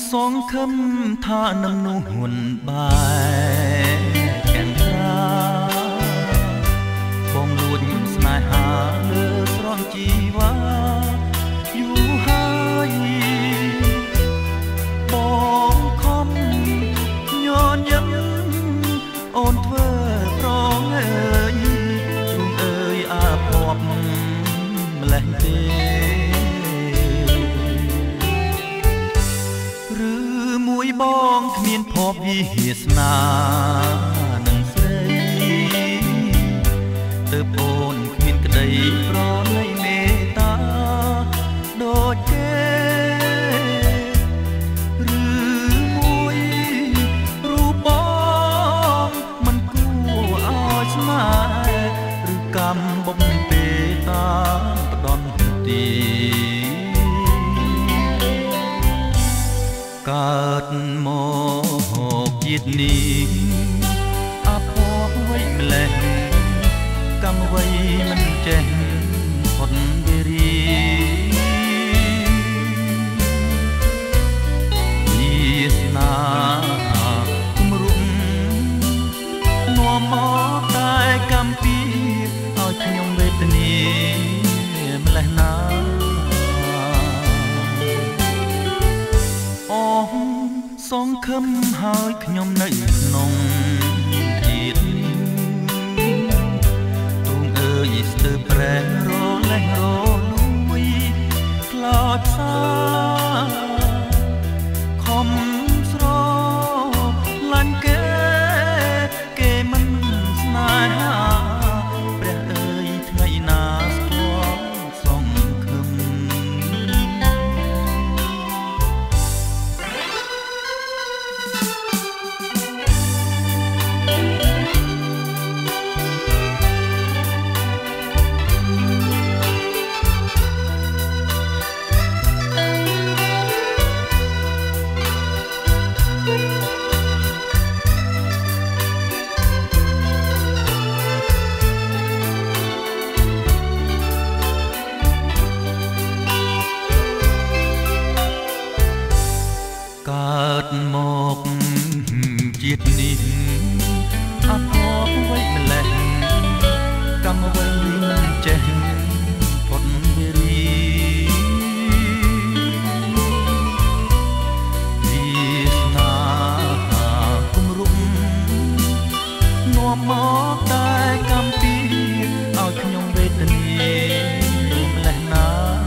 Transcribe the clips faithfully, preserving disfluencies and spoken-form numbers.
សងខឹមថានឹងនោះហ៊ុនបែកទាំងត្រាបងលួចស្នេហាលើស្រន់ជីវ៉ាយូរហើយបងខំញញឹមអូនធ្វើប្រងអើយទ្រូងអើយអាភ័ព្វម្លេះទេឬមួយបងគ្មានភ័ព្វវិហាសនានឹងស្រីទើបអូនគ្មានក្តីប្រណីមេត្តាដូចគេឬមួយរូបបងមិនគួរឲ្យស្នេហ៍ឬកម្មបំពេតាផ្ដន់ទីកើតមកជាតិនេះអភ័ព្វវៃម្លេះកម្មវៃមិនចេះផុតវេរីវាសនាគំរុំនាំមកតែកម្មពីឲ្យខ្ញុំវេទនាម្លេះណាអូសងខឹមហើយខ្ញុំនៅក្នុងជាតិនេះទូងអើយស្ទើរប្រែរលេះរលួយខ្លោចសាខំស្រលាញ់គេគេមិនស្នេហាព្រះអើយថ្ងៃណាស្គាល់សងខឹមកើតមកជាតិនេះអភ័ព្វវៃម្លេះកម្មវៃមិនចេះផុតវេរីវាសនាគំរុំនាំមកតែកម្មពីឲ្យខ្ញុំវេទនាម្លេះណា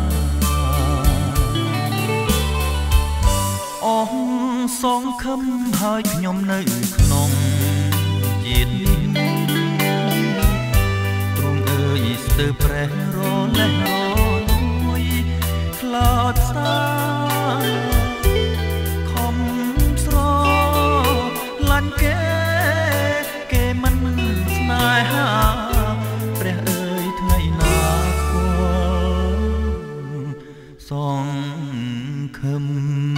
អូសងខឹមហើយខ្ញុំនៅក្នុងជាតិនេះទ្រូងអើយស្ទើរប្រេះរលេះរលួយខ្លោចសាខំស្រលាញ់គេគេមិនស្នេហាព្រះអើយថ្ងៃណាស្គាល់សងខឹម